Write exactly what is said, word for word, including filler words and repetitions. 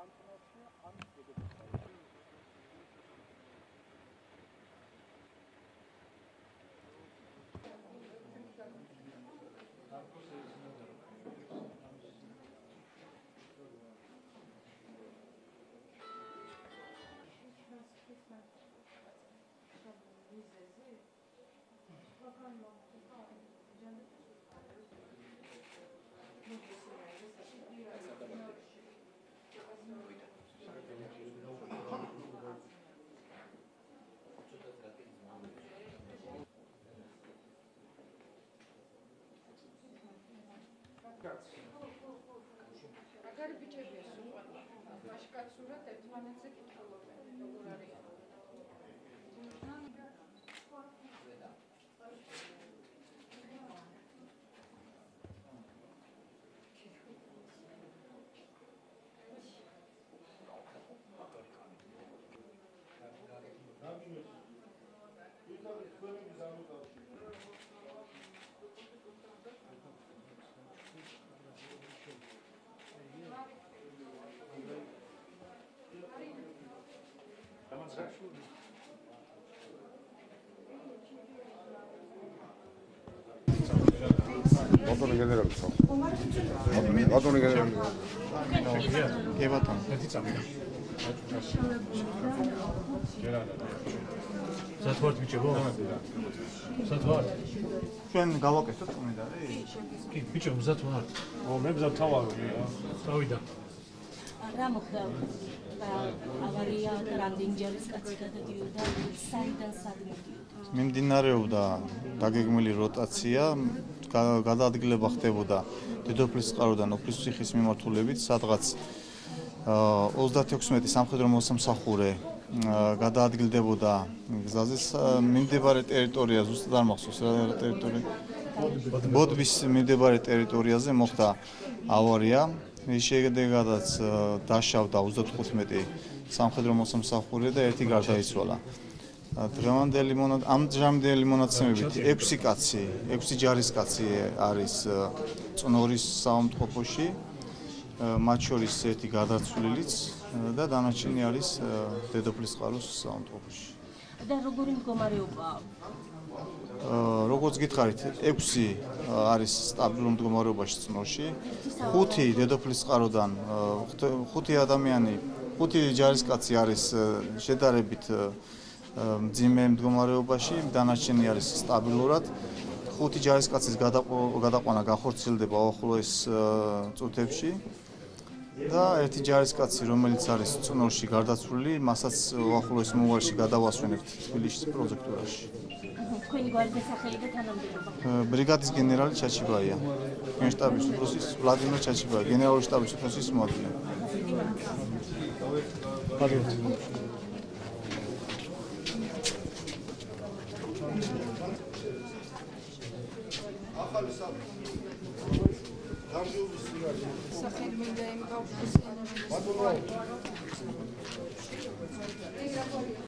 Agari biçebilir. Başka surat etmanetse kitaplar. Doğru arıyor. Botonu generali sal. Botonu generali. Კი ბატონო. ერთი წამი. სად ვართ ბიჭებო? სად ვართ? ჩვენ გავაკეთოთ კომენტარი? კი, ბიჭო, მზად ვართ. ო, მე მზად თავარია. დავიდა. რა მოხდა? ავარია და რამდენი ჯარისკაცი გადადიოდა საიდან სად მიდიოდა? მიმდინარეობდა დაგეგმილი როტაცია, გადაადგილება ხდებოდა დედოფლის წყაროდან ოფლისციხის მიმართულებით, სადღაც ოცდათექვსმეტი სამხედრო მოსამსახურე გადაადგილდებოდა გზაზე მიმდებარე ტერიტორია, ზუსტად არ მახსოვს რა ტერიტორია. ბოდბის მიმდებარე ტერიტორიაზე მოხდა ავარია. ის შედეგადაც დაშავდა ოცდათხუთმეტი სამხედრო მოსამსახურე და ერთი გარდაიცვალა. დღევანდელი ამჟამდელი მონაცემებით ექვსი კაცი, ექვსი ჯარისკაცი არის წნორის საავადმყოფოში, მათ შორის ერთი გადაცვლილიც და დანარჩენი არის დედოფლის წყაროს საავადმყოფოში. და როგორი მდგომარეობაა? როგორც გითხარით, ექვსი არის სტაბილურ მდგომარეობაში წნორში, ხუთი დედოფლის წყაროდან, ხუთი ადამიანი, ხუთი ჯარისკაცი არის შედარებით მძიმე მდგომარეობაში, დანარჩენი არის სტაბილურად. ხუთი ჯარისკაცის გადაყვანა გახორციელდება უახლოეს წუთებში და ერთი ჯარისკაცი, რომელიც არის წნორში გარდაცვლილი, მასაც უახლოეს მომავალში გადავასვენებთ თბილისის პროექტურაში. თქვენი გვარდის სახელი და თანამდებობა? ბრიგადის გენერალი ჩაჩიბაია, გენშტაბის უფროსის ვლადიმერ ჩაჩიბაია, გენერალური შტაბის უფროსის მოადგილე. ახალი გამჟულის სიგარი. სახელმინდა იმ ბავშვის. ბატონო